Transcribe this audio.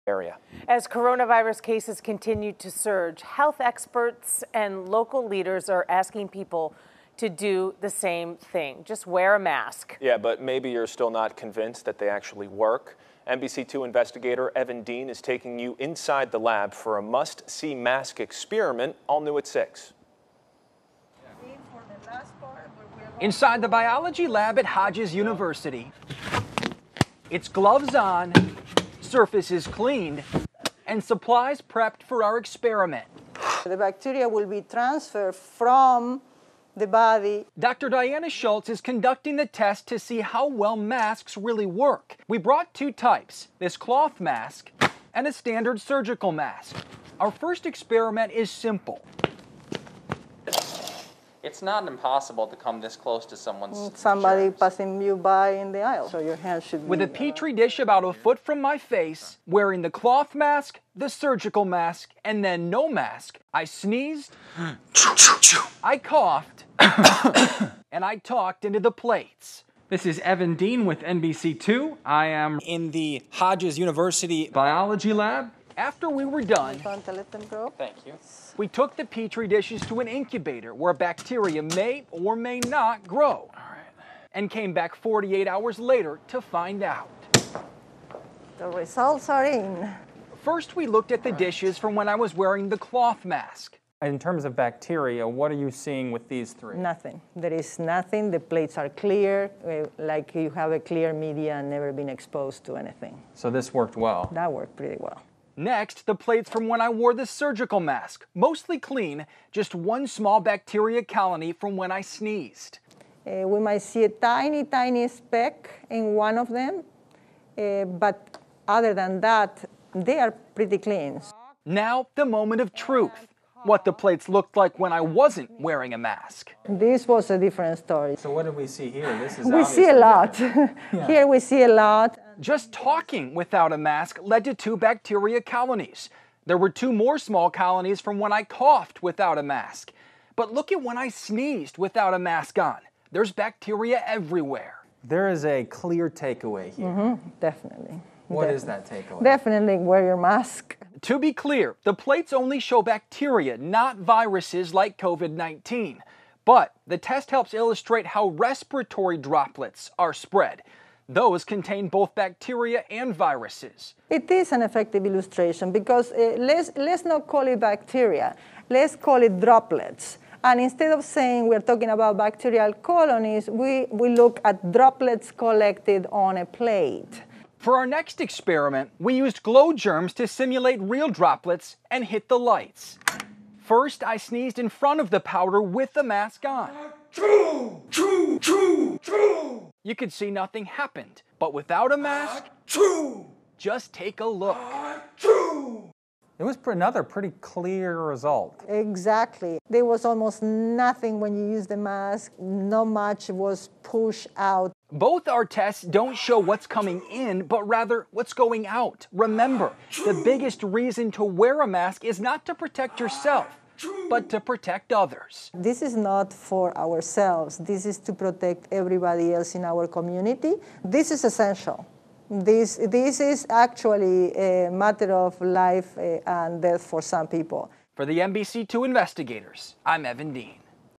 area. As coronavirus cases continue to surge, health experts and local leaders are asking people to do the same thing. Just wear a mask. Yeah, but maybe you're still not convinced that they actually work. NBC2 investigator Evan Dean is taking you inside the lab for a must-see mask experiment, all new at 6. Inside the biology lab at Hodges University. It's gloves on, surfaces cleaned, and supplies prepped for our experiment. The bacteria will be transferred from the body. Dr. Diana Schultz is conducting the test to see how well masks really work. We brought two types, this cloth mask and a standard surgical mask. Our first experiment is simple. It's not impossible to come this close to someone's Somebody germs. passing you by in the aisle, so your hands should be... With a petri dish about a foot from my face, wearing the cloth mask, the surgical mask, and then no mask, I sneezed, I coughed, and I talked into the plates. This is Evan Dean with NBC2. I am in the Hodges University biology lab. After we were done, Thank you. we took the petri dishes to an incubator where bacteria may or may not grow. And came back 48 hours later to find out. The results are in. First, we looked at the dishes from when I was wearing the cloth mask. In terms of bacteria, what are you seeing with these three? Nothing. There is nothing. The plates are clear, like you have a clear media and never been exposed to anything. So this worked well. That worked pretty well. Next, the plates from when I wore the surgical mask, mostly clean, just one small bacteria colony from when I sneezed. We might see a tiny, tiny speck in one of them, but other than that, they are pretty clean. Now, the moment of truth. What the plates looked like when I wasn't wearing a mask. This was a different story. So what did we see here? This is We see a lot. Here we see a lot. Just talking without a mask led to 2 bacteria colonies. There were 2 more small colonies from when I coughed without a mask. But look at when I sneezed without a mask on. There's bacteria everywhere. There is a clear takeaway here. Definitely. What is that takeaway? Definitely wear your mask. To be clear, the plates only show bacteria, not viruses like COVID-19. But the test helps illustrate how respiratory droplets are spread. Those contain both bacteria and viruses. It is an effective illustration because let's not call it bacteria. Let's call it droplets. And instead of saying we're talking about bacterial colonies, we look at droplets collected on a plate. For our next experiment, we used glow germs to simulate real droplets and hit the lights. First, I sneezed in front of the powder with the mask on. You could see nothing happened, but without a mask, just take a look. It was another pretty clear result. Exactly. There was almost nothing when you use the mask. Not much was pushed out. Both our tests don't show what's coming in, but rather what's going out. Remember, the biggest reason to wear a mask is not to protect yourself, but to protect others. This is not for ourselves. This is to protect everybody else in our community. This is essential. This is actually a matter of life and death for some people. For the NBC2 investigators, I'm Evan Dean.